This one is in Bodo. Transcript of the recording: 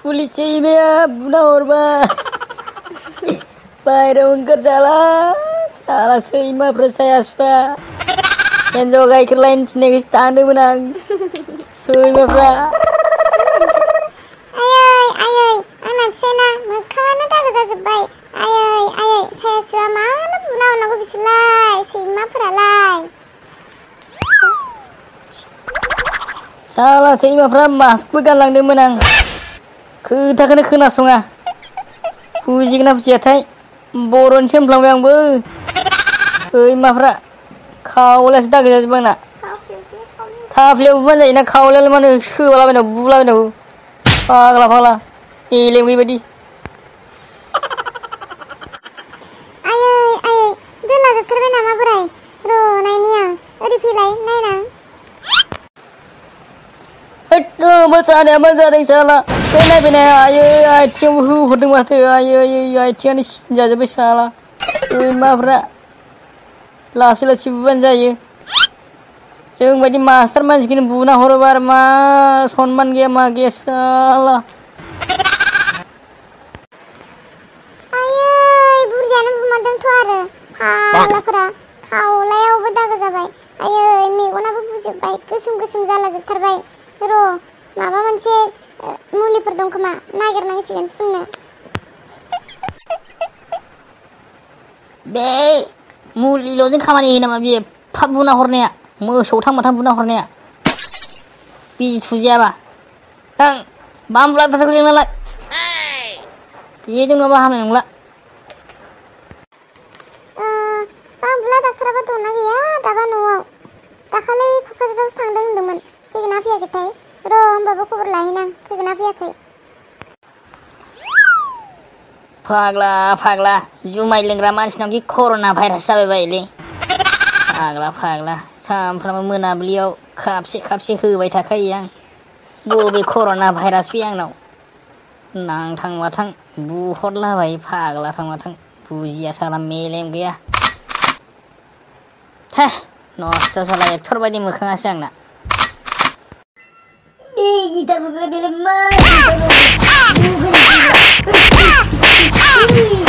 पुलिस सैमाया बुना हरबाय बाहेरायाव ओंखारजाला साला सैमाफ्रा साया सुफा हिनजाव गाइखेर लायनो थिननायखौसो थांदोंमोन आं सैमाफ्रा आयै आंना फिसायना मोखाङानो दागो जाजोब्बाय आयै साया सुवा मानो बुना हरनांगौ बिसोरलाय सैमाफोरालाय साला सैमाफ्रा मास्कबो गानलांदोंमोन आं खोथाखौनो खोनासङा बुजिगोना बुजियाथाय बर'नि सोमफ्लांबाय आंबो सैमाफ्रा खावलायासो दागो जाजोब्बाय आंना थाफ्लियाव बुबानो जायोना खावलायालाय मानो सोबालाबायनांगौ बुलाबायनांगौ फाग्ला एलेम गैयिबायदि आयै दोला जोबथारबाय नामा बोराय र' नायनि आं ओरै फैलाय नायना मा जादों साला बे नायफैनाय आयै आथिङावबो होहरदों माथो आयै आथिङानो सिनजाजोब्बाय साला सैमाफ्रा लासै बुबानो जायो जोंबायदि मास्टार मानसिखौनो बुना हरोबा आरो मा सनमान गैया मा गैया साला आयै बुरजायानो बुमारदोंथ' आरो फाग्लाफोरा खावलायावबो दागो जाबाय आयै मेगनाबो बुजोब्बाय गोसोम जाला जोबथारबाय र' माबा मोनसे मुलिफोर दं खोमा नागिरनांसिगोन फुननो बे मुलिल'जों खामानि होयो नामा बियो फाब बुना हरनाया मोसौ थांबाथां बुना हरनाया बिजि थुजायाबा थां बामबुला डाक्टारखौ लिंनालाय बेजों नङाबा हामनाय नंला बामबुला डाक्टाराबा दंना गैया दाबा न'आव दाखालि क'क्राझारावसो थांदों होनदोंमोन फैगोना फैयाखैथाय र' होमबाबो खबर लाहैनां फैगोना फैयाखै फाग्ला जुमाय लोंग्रा मानसिनाव कि कर'ना भाइरास जाबाय बायोलै फाग्ला सानफ्रामबो मोनाबिलियाव खापसे होबाय थाखायो आं बबे कर'ना भाइरास बे आंनाव नांथां माथां बुहरलाबायो फाग्ला थांमाथां बुजिया साला मेलेम गैया नस्थ' साला एक्टर बायदि मोखाङासो आंना गिटारफोरखौ